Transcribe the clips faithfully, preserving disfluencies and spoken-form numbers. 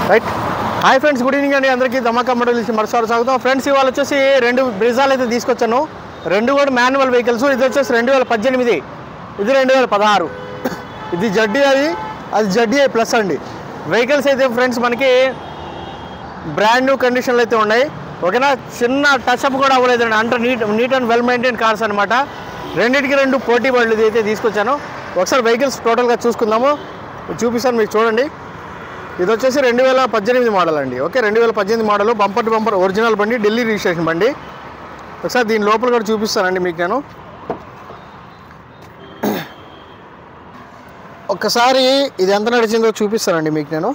Right. Hi friends, good evening అండి అందరికీ. ధమాకా Motors నుంచి మరోసారి స్వాగతం. ఫ్రెండ్స్ ఇవాళ వచ్చేసి రెండు బ్రిజాలు అయితే తీసుకొచ్చాను. రెండు కూడా మాన్యువల్ వెహికల్స్. ఇది వచ్చేసి రెండు వేల పద్దెనిమిది, ఇది రెండు వేల పదహారు. ఇది జడ్డీ, అది అది జడ్డీఐ ప్లస్ అండి. వెహికల్స్ అయితే ఫ్రెండ్స్ మనకి బ్రాండ్ న్యూ కండిషన్లు అయితే ఉన్నాయి. ఓకేనా, చిన్న టచ్అప్ కూడా అవ్వలేదండి. అంటే neat neat and well maintain cars అనమాట. రెండింటికి రెండు పోటీ బళ్ళు అయితే తీసుకొచ్చాను. ఒకసారి వెహికల్స్ టోటల్గా చూసుకుందాము, చూపిస్తాను మీకు చూడండి. ఇది వచ్చేసి రెండు వేల పద్దెనిమిది మోడల్ అండి. ఓకే, రెండు వేల పద్దెనిమిది model, bumper to bumper original బండి, ఢిల్లీ రిజిస్ట్రేషన్ బండి. ఒకసారి దీని లోపల కూడా చూపిస్తానండి మీకు నేను. ఒక్కసారి ఇది ఎంత నడిచిందో చూపిస్తానండి మీకు నేను.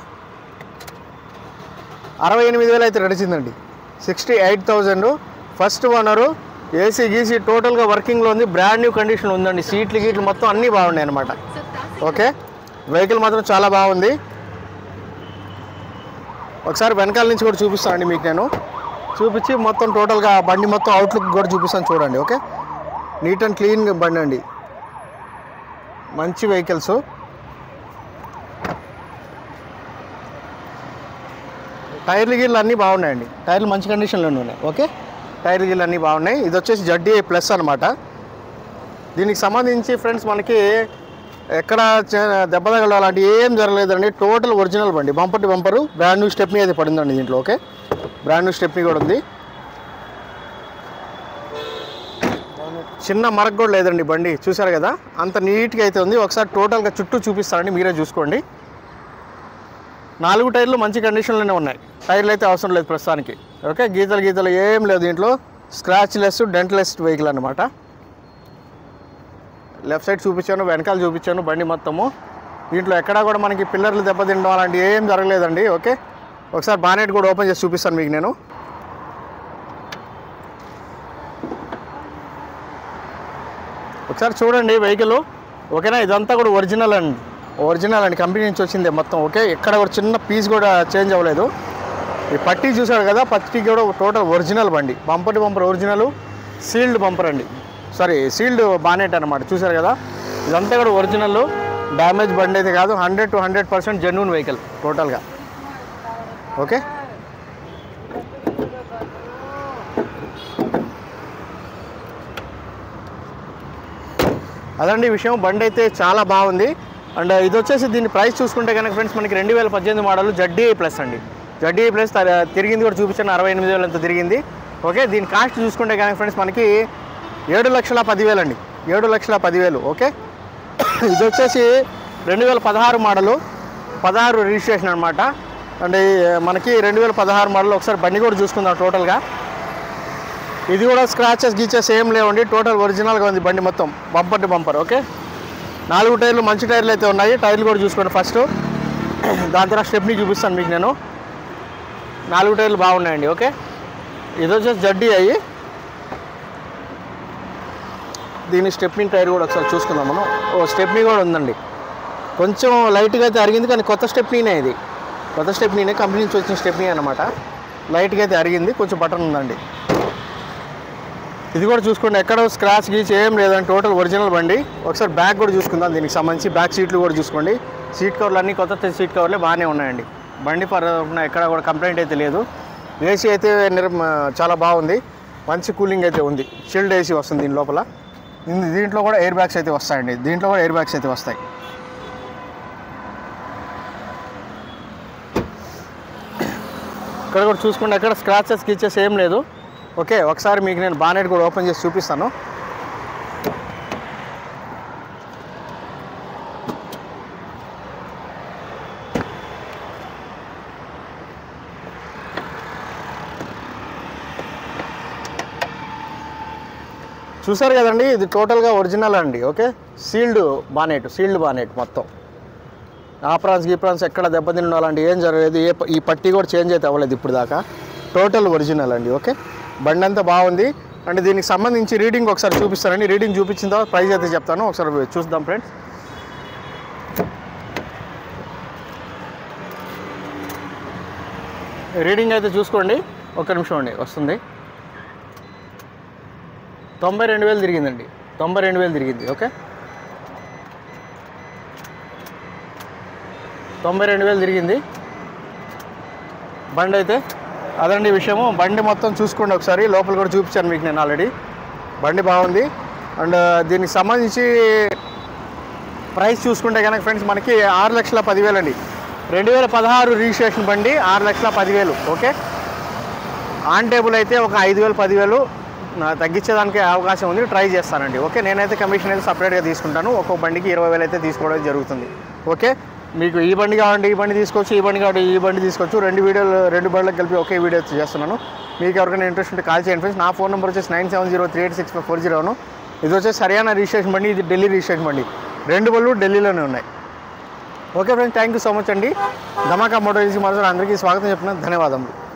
అరవై ఎనిమిది వేలు అయితే నడిచిందండి, sixty eight thousand. First owner, AC గీసీ టోటల్గా వర్కింగ్లో ఉంది, బ్రాండ్ న్యూ కండిషన్ ఉందండి. సీట్లు గీట్లు మొత్తం అన్నీ బాగున్నాయి అనమాట. ఓకే, వెహికల్ మాత్రం చాలా బాగుంది. ఒకసారి వెనకాల నుంచి కూడా చూపిస్తానండి మీకు నేను. చూపించి మొత్తం టోటల్గా బండి మొత్తం అవుట్లుక్ కూడా చూపిస్తాను చూడండి. ఓకే, నీట్ అండ్ క్లీన్ బండి అండి, మంచి వెహికల్స్. టైర్లు గిర్లు అన్నీ బాగున్నాయండి, టైర్లు మంచి కండిషన్లోనే ఉన్నాయి. ఓకే, టైర్లు గిర్లు అన్నీ బాగున్నాయి. ఇది వచ్చేసి జడ్డీఐ ప్లస్ అనమాట. దీనికి సంబంధించి ఫ్రెండ్స్ మనకి ఎక్కడ దెబ్బ తగలడం అలాంటి ఏం జరగలేదండి. టోటల్ ఒరిజినల్ బండి, bumper to bumper. Brand new stepney అయితే పడిందండి దీంట్లో. ఓకే, బ్రాండ్ న్యూ స్టెప్నీ కూడా ఉంది. చిన్న మరక కూడా లేదండి బండి, చూసారు కదా, అంత నీట్గా అయితే ఉంది. ఒకసారి టోటల్గా చుట్టూ చూపిస్తానండి, మీరే చూసుకోండి. నాలుగు టైర్లు మంచి కండిషన్లోనే ఉన్నాయి, టైర్లు అయితే అవసరం లేదు ప్రస్తుతానికి. ఓకే, గీతలు గీతలు ఏం లేదు దీంట్లో. Scratchless, dentless vehicle అనమాట. లెఫ్ట్ సైడ్ చూపించాను, వెనకాల చూపించాను బండి మొత్తము. దీంట్లో ఎక్కడా కూడా మనకి పిల్లర్లు దెబ్బతిండడం అలాంటి ఏం జరగలేదండి. ఓకే, ఒకసారి బానెట్ కూడా ఓపెన్ చేసి చూపిస్తాను మీకు నేను. ఒకసారి చూడండి వెహికల్. ఓకేనా, ఇదంతా కూడా ఒరిజినల్ అండి, ఒరిజినల్ అండి, కంపెనీ నుంచి వచ్చింది మొత్తం. ఓకే, ఎక్కడ కూడా చిన్న పీస్ కూడా చేంజ్ అవ్వలేదు. ఈ పట్టీ చూసాడు కదా, పట్టీ కూడా టోటల్ ఒరిజినల్ బండి, bumper to bumper original. Sealed bumper అండి, సారీ సీల్డ్ బానెట్ అనమాట. చూసారు కదా, ఇదంతా కూడా ఒరిజినల్, డ్యామేజ్ బండి అయితే కాదు. Hundred to hundred percent genuine vehicle టోటల్గా. ఓకే, అదండి విషయం. బండి అయితే చాలా బాగుంది. అండ్ ఇది వచ్చేసి దీని ప్రైస్ చూసుకుంటే కనుక ఫ్రెండ్స్ మనకి రెండు వేల పద్దెనిమిది మోడల్ జడ్డీఐ ప్లస్ అండి. జడ్డీఐ ప్లస్ తిరిగింది కూడా చూపించాను, అరవై ఎనిమిది వేలు ఎంత తిరిగింది. ఓకే, దీని కాస్ట్ చూసుకుంటే కనుక ఫ్రెండ్స్ మనకి ఏడు లక్షల పదివేలు అండి, ఏడు లక్షల పదివేలు. ఓకే, ఇది వచ్చేసి రెండు వేల పదహారు మోడలు, పదహారు రిజిస్ట్రేషన్ అనమాట. అండ్ మనకి రెండు వేల పదహారు మోడల్. ఒకసారి బండి కూడా చూసుకుందాం టోటల్గా. ఇది కూడా స్క్రాచెస్ గీచెస్ ఏం లేవండి, టోటల్ ఒరిజినల్గా ఉంది బండి మొత్తం, బంపర్ టు బంపర్. ఓకే, నాలుగు టైర్లు మంచి టైర్లు అయితే ఉన్నాయి. టైర్లు కూడా చూసుకోండి ఫస్ట్, దాని తర్వాత స్టెప్ని చూపిస్తాను మీకు నేను. నాలుగు టైర్లు బాగున్నాయండి. ఓకే, ఇది వచ్చేసి జడ్డీ అయ్యి. దీని స్టెప్నీ టైర్ కూడా ఒకసారి చూసుకుందాం మనం. ఓ స్టెప్నీ కూడా ఉందండి, కొంచెం లైట్గా అయితే అరిగింది, కానీ కొత్త స్టెప్నీనే ఇది, కొత్త స్టెప్నీనే, కంపెనీ నుంచి వచ్చిన స్టెప్నీ అనమాట. లైట్గా అయితే అరిగింది, కొంచెం బటన్ ఉందండి. ఇది కూడా చూసుకోండి, ఎక్కడ స్క్రాచ్ గీచి ఏం లేదండి, టోటల్ ఒరిజినల్ బండి. ఒకసారి బ్యాక్ కూడా చూసుకుందాం, దీనికి సంబంధించి బ్యాక్ సీట్లు కూడా చూసుకోండి. సీట్ కవర్లు అన్నీ కొత్త సీట్ కవర్లే బాగానే ఉన్నాయండి. బండి పర్ ఎక్కడ కూడా కంప్లైంట్ అయితే లేదు. ఏసీ అయితే చాలా బాగుంది, మంచి కూలింగ్ అయితే ఉంది. చిల్డ్ ఏసీ వస్తుంది దీని లోపల. దీంట్లో కూడా ఎయిర్ బ్యాగ్స్ అయితే వస్తాయండి, దీంట్లో కూడా ఎయిర్ బ్యాగ్స్ అయితే వస్తాయి. ఇక్కడ కూడా చూసుకుంటే ఎక్కడ స్క్రాచెస్ గీచెస్ ఏం లేదు. ఓకే, ఒకసారి మీకు నేను బానెట్ కూడా ఓపెన్ చేసి చూపిస్తాను. చూసారు కదండి, ఇది టోటల్గా ఒరిజినల్ అండి. Okay, sealed bonnet, sealed bonnet మొత్తం. ఆప్రాన్స్ గీప్రాన్స్ ఎక్కడ దెబ్బతిన్న అలాంటి ఏం జరగలేదు. ఏ ఈ పట్టీ కూడా చేంజ్ అయితే అవ్వలేదు ఇప్పుడు దాకా, టోటల్ ఒరిజినల్ అండి. ఓకే, బండి అంతా బాగుంది. అంటే దీనికి సంబంధించి రీడింగ్ ఒకసారి చూపిస్తానండి. రీడింగ్ చూపించిన తర్వాత ప్రైస్ అయితే చెప్తాను, ఒకసారి చూద్దాం ఫ్రెండ్స్. రీడింగ్ అయితే చూసుకోండి, ఒక నిమిషం అండి వస్తుంది. తొంభై రెండు వేలు తిరిగిందండి, తొంభై రెండు వేలు తిరిగింది. ఓకే, తొంభై రెండు వేలు తిరిగింది. బండి అయితే అదండి విషయము. బండి మొత్తం చూసుకోండి ఒకసారి, లోపల కూడా చూపించాను మీకు నేను ఆల్రెడీ. బండి బాగుంది. అండ్ దీనికి సంబంధించి ప్రైస్ చూసుకుంటే కనుక ఫ్రెండ్స్ మనకి ఆరు లక్షల పదివేలు అండి. రెండు వేల పదహారు రిజిస్ట్రేషన్ బండి ఆరు లక్షల పదివేలు. ఓకే, ఆన్ టేబుల్ అయితే ఒక ఐదు వేలు పదివేలు తగ్గించేదానికి అవకాశం ఉంది, ట్రై చేస్తానండి. ఓకే, నేనైతే కమిషన్ అయితే సపరేట్గా తీసుకుంటాను. ఒక్కొక్క బండికి ఇరవై వేలు అయితే తీసుకోవడం జరుగుతుంది. ఓకే, మీకు ఈ బండి కావాలంటే ఈ బండి తీసుకోవచ్చు, ఈ బండి కావాలంటే ఈ బండి తీసుకోవచ్చు. రెండు వీడియోలు రెండు బండ్లకు కలిపి ఒకే వీడియో చేస్తున్నాను. మీకు ఎవరికైనా ఇంట్రెస్ట్ ఉంటే కాల్ చేయండి ఫ్రెండ్స్. నా ఫోన్ నెంబర్ వచ్చేసి nine seven zero three eight six five four జీరోను. ఇది వచ్చేసి హర్యానా రిజిస్ట్రేషన్ బండి, ఇది ఢిల్లీ రిజిస్ట్రేషన్ బండి. రెండు బళ్ళు ఢిల్లీలోనే ఉన్నాయి. Okay friends, thank you so much అండి. ధమాకా మోటార్ ఏజెన్సీ మరోసారి అందరికీ స్వాగతం చెప్తున్నాను. ధన్యవాదములు.